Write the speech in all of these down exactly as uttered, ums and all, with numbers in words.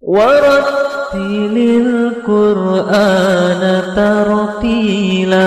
warattilil Qur'ana tartila.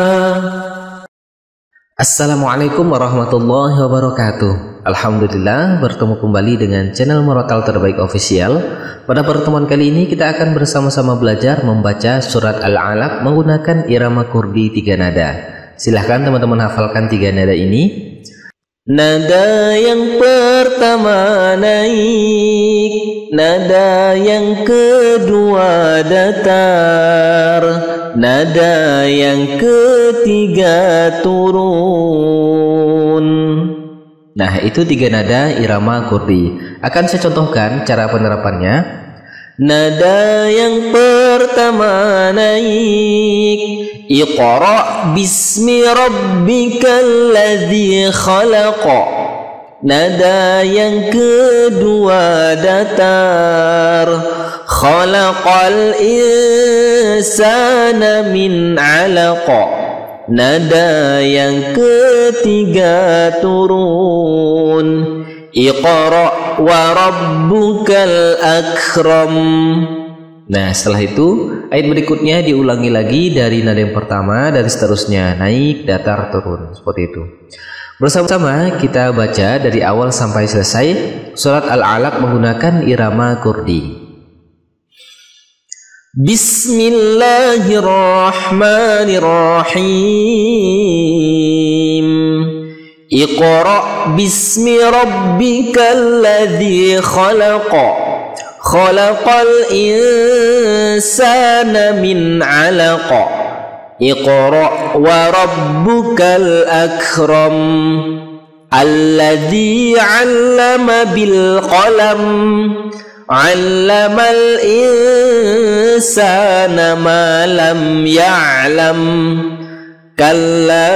Assalamualaikum warahmatullahi wabarakatuh. Alhamdulillah, bertemu kembali dengan channel Murotal Terbaik Official. Pada pertemuan kali ini kita akan bersama-sama belajar membaca surat Al-Alaq menggunakan irama kurdi tiga nada. Silahkan teman-teman hafalkan tiga nada ini. Nada yang pertama naik, nada yang kedua datar, nada yang ketiga turun. Nah, itu tiga nada irama kurdi. Akan saya contohkan cara penerapannya. Nada yang pertama naik, Iqra bismi rabbikal ladzi khalaq. Nada yang kedua datar, Khalaqal insana min 'alaq. Nada yang ketiga turun, Iqra wa rabbukal akram. Nah, setelah itu ayat berikutnya diulangi lagi dari nada yang pertama dan seterusnya, naik, datar, turun, seperti itu. Bersama-sama kita baca dari awal sampai selesai surat Al-Alaq menggunakan irama kurdi. Bismillahirrahmanirrahim. Iqra bismi rabbikal ladzi khalaq. Khalaqal insana min 'alaq. Iqra wa rabbukal akram. Alladzi 'allama bil qalam. 'Allamal insana ma lam ya'lam. Kalla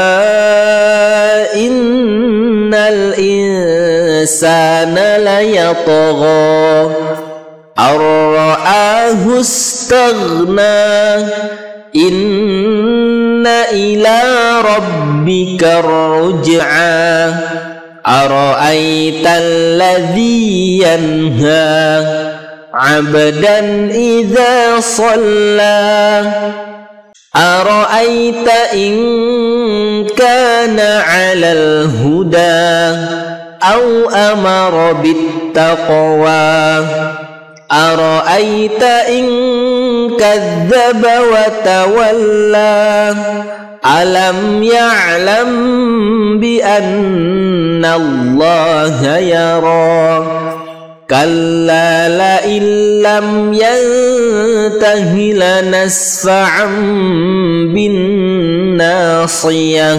innal insana layatgha ar-ra'ahu istaghna. Inna ila rabbika ruj'a. Ara'aital ladzi yanha 'abdan idza shalla. Ara'aita in kana 'alal huda aw amara bit taqwa. Ara'aita in kadzdzaba wa tawalla. Alam ya'lam bi anna Allaha yara. Kalla la illam yantahi lanasfa'an bin nasiyah.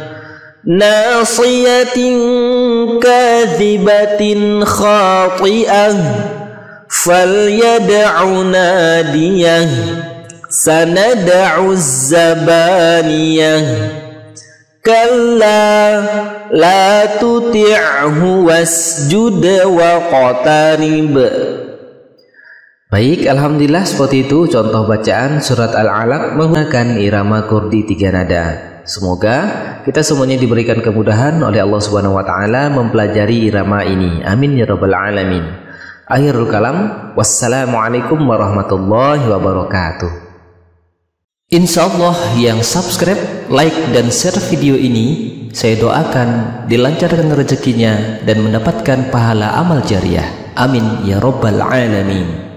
Nasiyatin kadhibatin khati'ah. Falyad'u nadiyah. Sanad'u zabaniyah. Kalla la tuti'hu wasjud waqtarib. Baik, alhamdulillah seperti itu contoh bacaan surat Al-Alaq menggunakan irama kurdi tiga nada. Semoga kita semuanya diberikan kemudahan oleh Allah Subhanahu wa taala mempelajari irama ini. Amin ya rabbal alamin. Akhirul kalam. Wassalamualaikum warahmatullahi wabarakatuh. Insyaallah yang subscribe, like, dan share video ini, saya doakan dilancarkan rezekinya dan mendapatkan pahala amal jariah. Amin ya rabbal alamin.